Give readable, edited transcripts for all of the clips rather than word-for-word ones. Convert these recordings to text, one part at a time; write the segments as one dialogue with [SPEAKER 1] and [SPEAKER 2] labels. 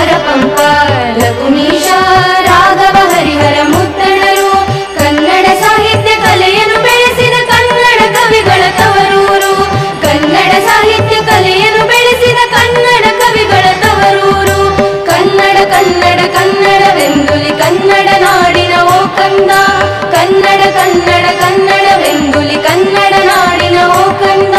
[SPEAKER 1] ಹರಪಂಪ ಲಘುಮೀಶ ರಾಘವ ಹರಿಹರ ಮುದ್ದಣರು ಕನ್ನಡ ಸಾಹಿತ್ಯ ಕಲೆಯನ್ನು ಬೆಳೆಸಿದ ಕನ್ನಡ ಕವಿಗಳ ತವರೂರು ಕನ್ನಡ ಸಾಹಿತ್ಯ ಕಲೆಯನ್ನು ಬೆಳೆಸಿದ ಕನ್ನಡ ಕವಿಗಳ ತವರೂರು ಕನ್ನಡ ಕನ್ನಡ ಕನ್ನಡವೆಂದುಲಿ ಕನ್ನಡ ನಾಡಿನ ಓ ಕಂದ ಕನ್ನಡ ಕನ್ನಡ ಕನ್ನಡವೆಂದುಲಿ ಕನ್ನಡ ನಾಡಿನ ಓ ಕಂದ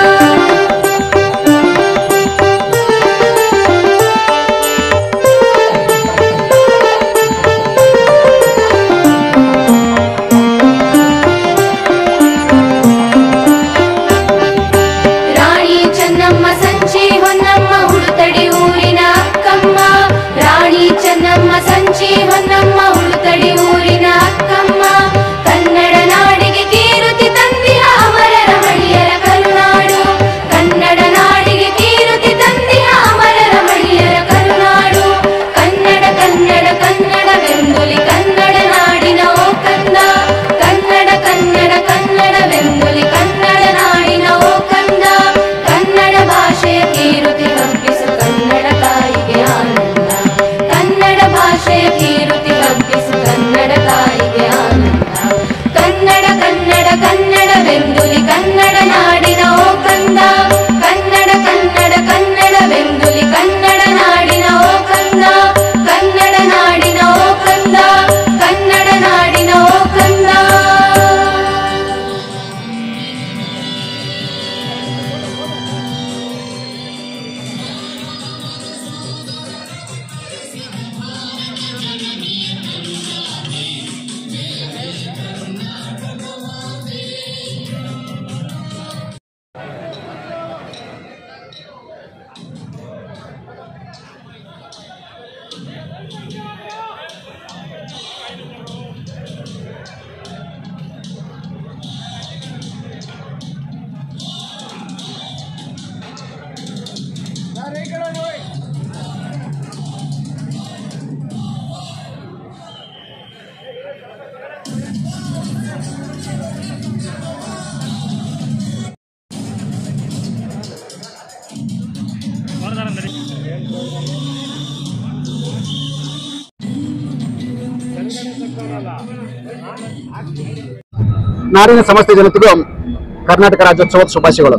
[SPEAKER 2] ನಾಡಿನ ಸಮಸ್ತ ಜನತೆಗೂ ಕರ್ನಾಟಕ ರಾಜ್ಯೋತ್ಸವದ ಶುಭಾಶಯಗಳು.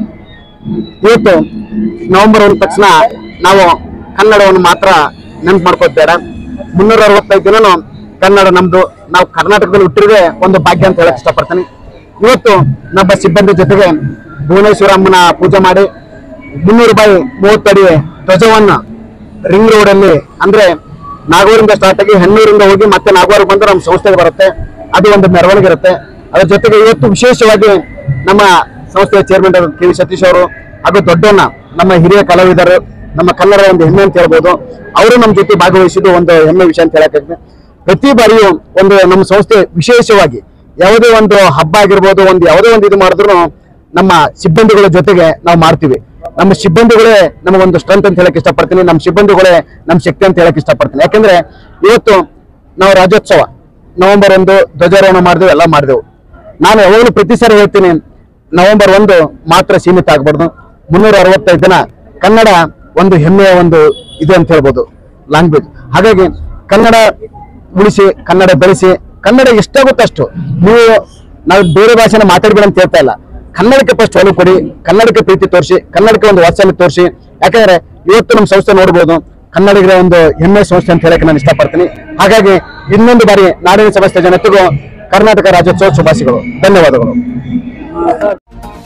[SPEAKER 2] ಇವತ್ತು ನವೆಂಬರ್ 1 ತಕ್ಷಣ ನಾವು ಕನ್ನಡವನ್ನು ಮಾತ್ರ ನೆನಪು ಮಾಡ್ಕೋದು ಬೇಡ. 365 ದಿನನೂ ಕನ್ನಡ ನಮ್ದು, ನಾವು ಕರ್ನಾಟಕದಲ್ಲಿ ಹುಟ್ಟಿರುವೆ ಒಂದು ಭಾಗ್ಯ ಅಂತ ಹೇಳಕ್ ಇಷ್ಟಪಡ್ತೀನಿ. ಇವತ್ತು ನಮ್ಮ ಸಿಬ್ಬಂದಿ ಜೊತೆಗೆ ಭುವನೇಶ್ವರಮ್ಮನ ಪೂಜೆ ಮಾಡಿ 300 ರೂಪಾಯಿ 30 ಅಡಿ ಧ್ವಜವನ್ನ ರಿಂಗ್ ರೋಡ್ ಅಲ್ಲಿ ಅಂದ್ರೆ ನಾಗೂರಿಂದ ಸ್ಟಾರ್ಟ್ ಆಗಿ ಹೆಣ್ಣೂರಿಂದ ಹೋಗಿ ಮತ್ತೆ ನಾಗವಾರ ಬಂದು ನಮ್ಮ ಸಂಸ್ಥೆಗೆ ಬರುತ್ತೆ. ಅದು ಒಂದು ಮೆರವಣಿಗೆ ಇರುತ್ತೆ. ಅದರ ಜೊತೆಗೆ ಇವತ್ತು ವಿಶೇಷವಾಗಿ ನಮ್ಮ ಸಂಸ್ಥೆಯ ಚೇರ್ಮನ್ ಕೆ ವಿ ಸತೀಶ್ ಅವರು ಹಾಗೂ ದೊಡ್ಡಣ್ಣ ನಮ್ಮ ಹಿರಿಯ ಕಲಾವಿದರು, ನಮ್ಮ ಕನ್ನಡ ಒಂದು ಹೆಮ್ಮೆ ಅಂತ ಹೇಳ್ಬೋದು, ಅವರು ನಮ್ಮ ಜೊತೆ ಭಾಗವಹಿಸಿದ್ದು ಒಂದು ಹೆಮ್ಮೆ ವಿಷಯ ಅಂತ ಹೇಳಕ್ಕಾಗ್ತದೆ. ಪ್ರತಿ ಬಾರಿಯೂ ಒಂದು ನಮ್ಮ ಸಂಸ್ಥೆ ವಿಶೇಷವಾಗಿ ಯಾವುದೇ ಒಂದು ಹಬ್ಬ ಆಗಿರ್ಬೋದು, ಯಾವುದೇ ಒಂದು ಇದು ಮಾಡಿದ್ರು ನಮ್ಮ ಸಿಬ್ಬಂದಿಗಳ ಜೊತೆಗೆ ನಾವು ಮಾಡ್ತೀವಿ. ನಮ್ಮ ಸಿಬ್ಬಂದಿಗಳೇ ನಮಗೊಂದು ಸ್ಟ್ರೆಂತ್ ಅಂತ ಹೇಳಕ್ ಇಷ್ಟಪಡ್ತೀನಿ. ನಮ್ಮ ಸಿಬ್ಬಂದಿಗಳೇ ನಮ್ಮ ಶಕ್ತಿ ಅಂತ ಹೇಳಕ್ ಇಷ್ಟಪಡ್ತೀನಿ. ಯಾಕಂದ್ರೆ ಇವತ್ತು ನಾವು ರಾಜ್ಯೋತ್ಸವ ನವೆಂಬರ್ 1 ಧ್ವಜಾರೋಹಣ ಮಾಡಿದೆವು, ಎಲ್ಲ ಮಾಡಿದೆವು. ನಾನು ಯಾವಾಗಲೂ ಪ್ರತಿ ಸಾರಿ ಹೇಳ್ತೀನಿ, ನವೆಂಬರ್ 1 ಮಾತ್ರ ಸೀಮಿತ ಆಗ್ಬಾರ್ದು. 365 ದಿನ ಕನ್ನಡ ಒಂದು ಹೆಮ್ಮೆಯ ಒಂದು ಇದು ಅಂತ ಹೇಳ್ಬೋದು, ಲ್ಯಾಂಗ್ವೇಜ್. ಹಾಗಾಗಿ ಕನ್ನಡ ಉಳಿಸಿ, ಕನ್ನಡ ಬೆಳೆಸಿ, ಕನ್ನಡ ಎಷ್ಟಾಗುತ್ತೋ ಅಷ್ಟು. ನಾವು ಬೇರೆ ಭಾಷೆನ ಮಾತಾಡ್ಬೇಡ ಅಂತ ಹೇಳ್ತಾ ಇಲ್ಲ, ಕನ್ನಡಕ್ಕೆ ಫಸ್ಟ್ ಒಲವು ಕೊಡಿ, ಕನ್ನಡಕ್ಕೆ ಪ್ರೀತಿ ತೋರಿಸಿ, ಕನ್ನಡಕ್ಕೆ ಒಂದು ವಾತ್ಸಲ್ಯ ತೋರಿಸಿ. ಯಾಕಂದ್ರೆ ಇವತ್ತು ನಮ್ಮ ಸಂಸ್ಥೆ ನೋಡ್ಬೋದು, ಕನ್ನಡಿಗರ ಒಂದು ಹೆಮ್ಮೆ ಸಂಸ್ಥೆ ಅಂತ ಹೇಳಕ್ಕೆ ನಾನು ಇಷ್ಟಪಡ್ತೀನಿ. ಹಾಗಾಗಿ ಇನ್ನೊಂದು ಬಾರಿ ನಾಡಿನ ಸಮಸ್ತ ಜನತೆಗೂ ಕರ್ನಾಟಕ ರಾಜ್ಯೋತ್ಸವ ಶುಭಾಶಯಗಳು. ಧನ್ಯವಾದಗಳು.